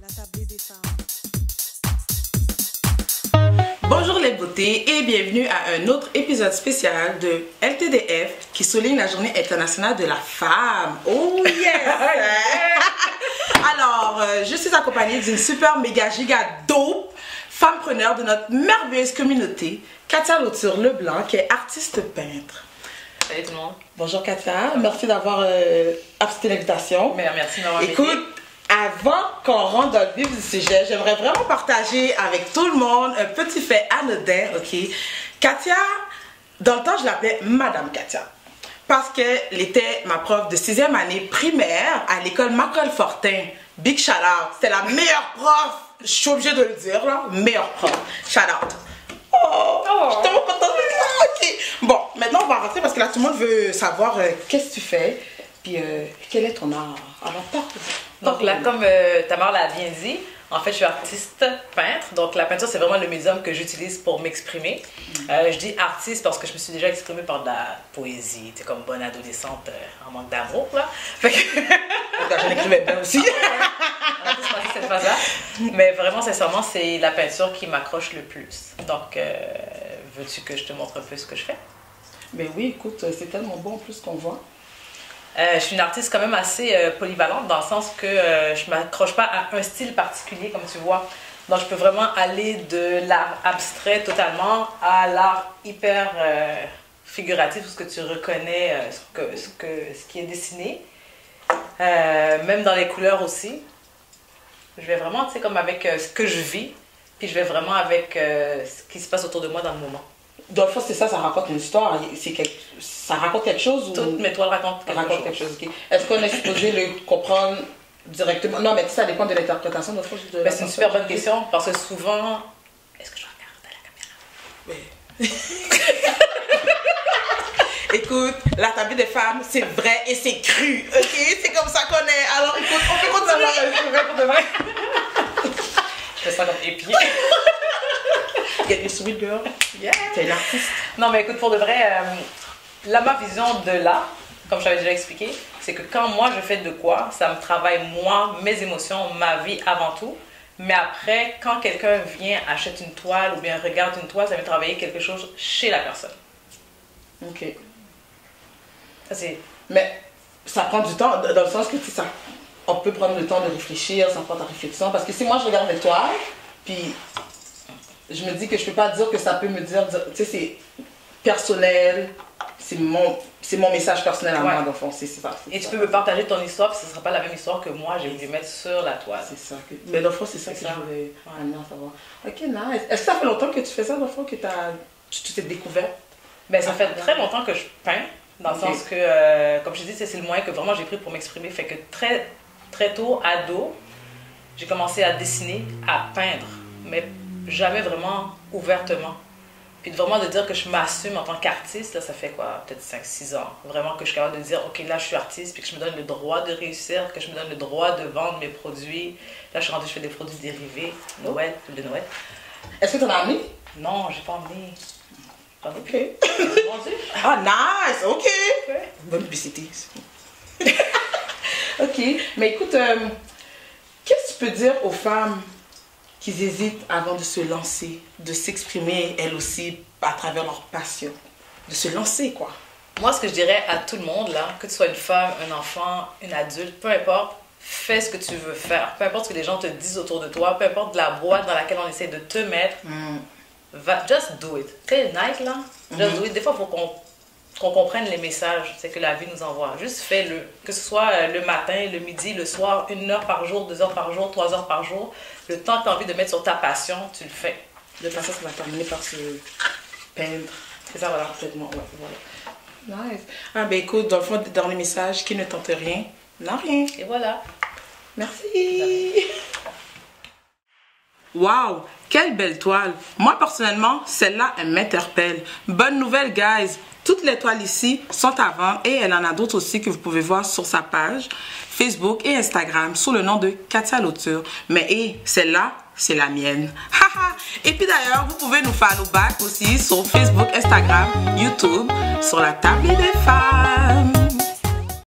La tablée des femmes. Bonjour les beautés et bienvenue à un autre épisode spécial de LTDF qui souligne la journée internationale de la femme. Oh yes! Alors, je suis accompagnée d'une super méga giga dope femme-preneur de notre merveilleuse communauté, Katia Lauture-Leblanc, qui est artiste peintre. Salut tout le monde. Bonjour Katia, merci d'avoir accepté l'invitation. Merci de m'avoir invité. Écoute, avant qu'on rentre dans le vif du sujet, j'aimerais vraiment partager avec tout le monde un petit fait anodin, ok? Katia, dans le temps, je l'appelais Madame Katia. Parce qu'elle était ma prof de 6e année primaire à l'école Macole-Fortin. Big shout out. C'était la meilleure prof. Je suis obligée de le dire, là. Meilleure prof. Shout out. Oh, je suis tellement contente d'être là. Ok. Bon, maintenant, on va rentrer parce que là, tout le monde veut savoir qu'est-ce que tu fais. Puis, quel est ton art? Alors, parle. Donc là, comme Tamar l'a bien dit, en fait, je suis artiste peintre. Donc la peinture, c'est vraiment le médium que j'utilise pour m'exprimer. Je dis artiste parce que je me suis déjà exprimée par de la poésie, c'est comme bonne adolescente en manque d'amour, là. Fait que... J'en écrivais bien aussi. On a tous passé cette phase-là. Mais vraiment, sincèrement, c'est la peinture qui m'accroche le plus. Donc, veux-tu que je te montre un peu ce que je fais? Ben oui, écoute, c'est tellement bon en plus qu'on voit. Je suis une artiste quand même assez polyvalente dans le sens que je ne m'accroche pas à un style particulier comme tu vois. Donc je peux vraiment aller de l'art abstrait totalement à l'art hyper figuratif, ce que tu reconnais, ce qui est dessiné. Même dans les couleurs aussi. Je vais vraiment, tu sais, comme avec ce que je vis, puis je vais vraiment avec ce qui se passe autour de moi dans le moment. Donc, c'est ça, ça raconte une histoire. Ça raconte quelque chose ou... Toutes mes toiles racontent quelque chose. Okay. Est-ce qu'on est supposé le comprendre directement? Non, mais ça dépend de l'interprétation. C'est une super bonne question parce que souvent... Est-ce que je regarde à la caméra? Oui. Écoute, la tablée des femmes, c'est vrai et c'est cru. Ok? C'est comme ça qu'on est. Alors, écoute, on peut continuer. Je fais ça comme épier. Get your sweet girl. Yeah. T'es l'artiste. Non, mais écoute, pour de vrai, là, ma vision de l'art, comme je t'avais déjà expliqué, c'est que quand moi je fais de quoi, ça me travaille moi, mes émotions, ma vie avant tout. Mais après, quand quelqu'un vient, achète une toile ou bien regarde une toile, ça va travailler quelque chose chez la personne. Ok. Ça, c'est... Mais ça prend du temps, dans le sens que ça, on peut prendre le temps de réfléchir, ça prend ta réflexion. Parce que si moi je regarde les toiles, puis je me dis que je peux pas dire que ça peut me dire, tu sais, c'est personnel, c'est mon message personnel à moi, dans le fond, c'est ça. Et tu peux me partager ton histoire, puis ce ne sera pas la même histoire que moi, j'ai voulu mettre sur la toile. C'est ça. Mais dans le fond, c'est ça que je voulais amener à savoir. Ok, nice. Est-ce que ça fait longtemps que tu fais ça, dans le fond, que tu t'es découvert? Ben, ça fait très longtemps que je peins, dans le sens que, comme je dis, c'est le moyen que vraiment j'ai pris pour m'exprimer. Fait que très, très tôt, ado, j'ai commencé à dessiner, à peindre, mais jamais vraiment ouvertement. Puis vraiment de dire que je m'assume en tant qu'artiste, là, ça fait quoi, peut-être 5-6 ans. Vraiment que je suis capable de dire, ok, là je suis artiste, puis que je me donne le droit de réussir, que je me donne le droit de vendre mes produits. Là je suis rendue, je fais des produits dérivés, Noël, de Noël. Est-ce que tu en as amené? Non, j'ai pas emmené. Ok. Ah, nice, ok. Ouais. Bonne publicité. Ok, mais écoute, qu'est-ce que tu peux dire aux femmes qui hésitent avant de se lancer, de s'exprimer elles aussi à travers leur passion, de se lancer quoi? Moi, ce que je dirais à tout le monde, là, que tu sois une femme, un enfant, une adulte, peu importe, fais ce que tu veux faire. Peu importe ce que les gens te disent autour de toi, peu importe la boîte dans laquelle on essaie de te mettre, just do it. C'est nice là, just do it. Des fois, il faut qu'on comprenne les messages que la vie nous envoie. Juste fais-le. Que ce soit le matin, le midi, le soir, 1 heure par jour, 2 heures par jour, 3 heures par jour. Le temps que tu as envie de mettre sur ta passion, tu le fais. De toute façon, ça va terminer par se peindre. C'est ça, voilà. Complètement, ouais, voilà. Nice. Ah ben écoute, dans le fond, dans les messages, qui ne tente rien, n'a rien. Et voilà. Merci. Waouh, quelle belle toile. Moi, personnellement, celle-là, elle m'interpelle. Bonne nouvelle, guys. Toutes les toiles ici sont à vendre et elle en a d'autres aussi que vous pouvez voir sur sa page Facebook et Instagram sous le nom de Katia Lauture. Mais celle-là, c'est la mienne. Et puis d'ailleurs, vous pouvez nous follow back aussi sur Facebook, Instagram, YouTube, sur la tablée des femmes.